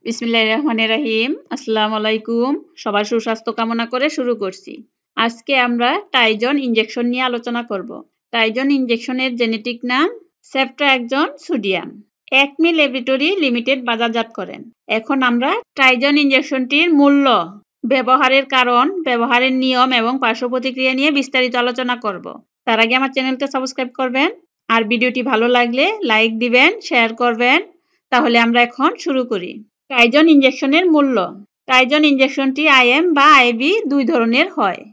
বিসমিল্লাহির রহমানির রহিম। আসসালামু আলাইকুম। সবার সুস্বাস্থ্য কামনা করে শুরু করছি। আজকে আমরা ট্রাইজন ইনজেকশন নিয়ে আলোচনা করব। ট্রাইজন ইনজেকশনের জেনেটিক নাম ceftriaxone sodium. Acme laboratory limited বাজারজাত করেন। এখন আমরা ট্রাইজন ইনজেকশনটির মূল্য, ব্যবহারের কারণ, ব্যবহারের নিয়ম এবং পার্শ্ব প্রতিক্রিয়া নিয়ে বিস্তারিত আলোচনা করব। তার আগে আমার চ্যানেলটা সাবস্ক্রাইব করবেন আর ভিডিওটি ভালো লাগলে লাইক দিবেন, শেয়ার করবেন। তাহলে আমরা এখন শুরু করি। ট্রাইজন ইনজেকশনের মূল্য। ট্রাইজন ইনজেকশনটি আইএম বা আইভি দুই ধরনের হয়।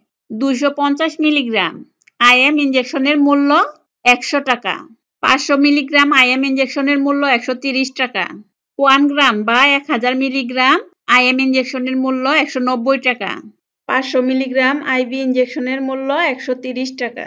250 মিলিগ্রাম আইএম ইনজেকশনের মূল্য 100 টাকা। 500 মিলিগ্রাম আইএম ইনজেকশনের মূল্য 130 টাকা। 1 গ্রাম বা 1000 মিলিগ্রাম আইএম ইনজেকশনের মূল্য 190 টাকা। 500 মিলিগ্রাম আইভি ইনজেকশনের মূল্য 130 টাকা।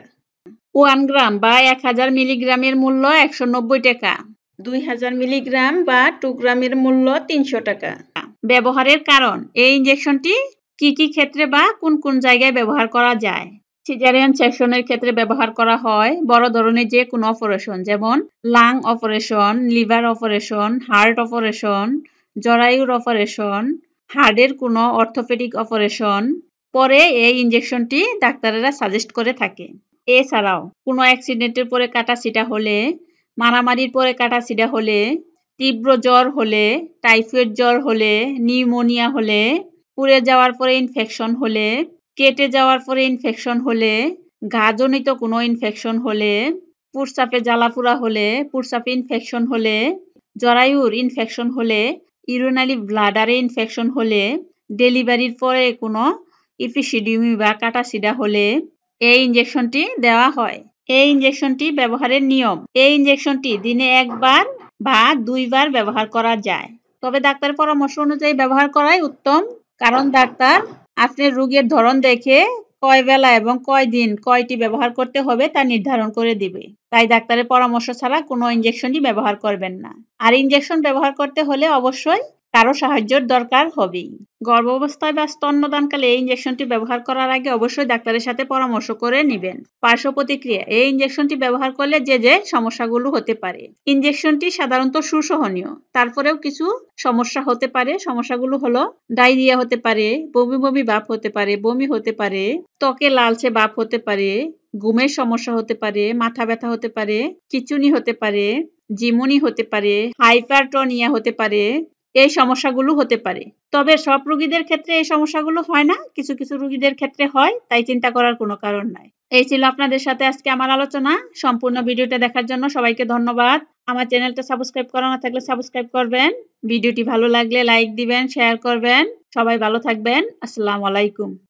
1 গ্রাম বা 1000 মিলিগ্রামের মূল্য 190 টাকা। 2000 মিলিগ্রাম বা 2 গ্রামের মূল্য 300 টাকা। ব্যবহারের কারণ, এই ইনজেকশনটি কি কি ক্ষেত্রে বা কোন কোন জায়গায় ব্যবহার করা যায়? সিজারিয়ান সেকশনের ক্ষেত্রে ব্যবহার করা হয়। বড় ধরনের যে কোনো অপারেশন, যেমন lung operation, liver operation, heart operation, জরায়ুর অপারেশন, হার্টের কোনো অর্থোপেডিক অপারেশন পরে এই ইনজেকশনটি ডাক্তারেরা সাজেস্ট করে থাকে। এছাড়াও কোনো অ্যাক্সিডেন্টের পরে কাটাছিটা হলে, মারামারির পরে কাটাছিটা হলে, তীব্র জ্বর হলে, টাইফয়েড জ্বর হলে, নিউমোনিয়া হলে, পুড়ে যাওয়ার পরে ইনফেকশন হলে, কেটে যাওয়ার পরে ইনফেকশন হলে, ঘাজনিত কোনো ইনফেকশন হলে, প্রস্রাবে জ্বালাপোড়া হলে, প্রস্রাবে ইনফেকশন হলে, জরায়ুর ইনফেকশন হলে, ইউরিনারি ব্লাডারে ইনফেকশন হলে, ডেলিভারির পরে কোনো ইপিসিডিউমি বা কাটাছিড়া হলে এই ইনজেকশনটি দেওয়া হয়। এই ইনজেকশনটি ব্যবহারের নিয়ম। এই ইনজেকশনটি দিনে 1 বার বা 2 বার ব্যবহার করা যায়। তবে ডাক্তারের পরামর্শ অনুযায়ী ব্যবহার করাই উত্তম, কারণ ডাক্তার আপনার রোগের ধরন দেখে কয় বেলা এবং কয় দিন কয়টি ব্যবহার করতে হবে তা নির্ধারণ করে দিবে। তাই ডাক্তারের পরামর্শ ছাড়া কোনো ইনজেকশনই ব্যবহার করবেন না। আর ইনজেকশন ব্যবহার করতে হলে অবশ্যই কারো সাহায্যের দরকার হবেই। গর্ভাবস্থায় বা স্তন্যদানকালে এই ইনজেকশনটি ব্যবহার করার আগে অবশ্যই ডাক্তারের সাথে পরামর্শ করে নেবেন। পার্শ্ব প্রতিক্রিয়া, এই ইনজেকশনটি ব্যবহার করলে যে সমস্যাগুলো হতে পারে। ইনজেকশনটি সাধারণত সুসহনীয়, তারপরেও কিছু সমস্যা হতে পারে। সমস্যাগুলো হলো ডায়রিয়া হতে পারে, বমি বমি ভাব হতে পারে, বমি হতে পারে, ত্বকে লালচে ভাব হতে পারে, ঘুমের সমস্যা হতে পারে, মাথা ব্যথা হতে পারে, খিঁচুনি হতে পারে, জিমুনি হতে পারে, হাইপারটোনিয়া হতে পারে। এই সমস্যাগুলো হতে পারে। তবে সব রোগীদের ক্ষেত্রে এই সমস্যাগুলো হয় না, কিছু কিছু রোগীদের ক্ষেত্রে হয়, তাই চিন্তা করার কোনো কারণ নাই। এই ছিল আপনাদের সাথে আজকে আমার আলোচনা। সম্পূর্ণ ভিডিওটা দেখার জন্য সবাইকে ধন্যবাদ। আমার চ্যানেলটা সাবস্ক্রাইব করা না থাকলে সাবস্ক্রাইব করবেন। ভিডিওটি ভালো লাগলে লাইক দিবেন, শেয়ার করবেন। সবাই ভালো থাকবেন। আসসালামু আলাইকুম।